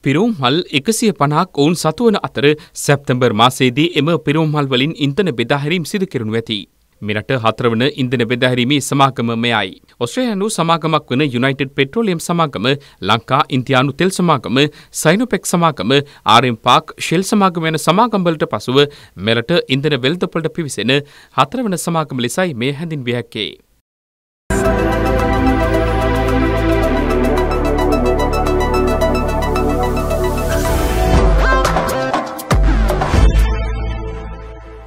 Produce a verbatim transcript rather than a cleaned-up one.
පිරුම්හල් එකසිය පනහක් ඔවුන් සතුවන අතර සැප්තැම්බර් මාසයේදී එම පිරුම්හල් වලින් ඉන්ධන බෙදාහැරීම් සිදු කෙරෙනු ඇති. මෙරට හතරවන ඉන්ධන බෙදාහැරීමේ සමාගම මෙයයි. ඔස්ට්‍රේලියානු සමාගමක් වන යුනයිටඩ් පෙට්‍රෝලියම් සමාගම, ලංකා ඉන්දියානු තෙල් සමාගම, සයිනෝපෙක් සමාගම, ආර් එම් පාක් ෂෙල් සමාගම යන සමාගම් වලට පසුව මෙරට ඉන්ධන වෙළඳපොළට පිවිසෙන හතරවන සමාගම ලෙසයි මේ හැඳින්විය හැක්කේ.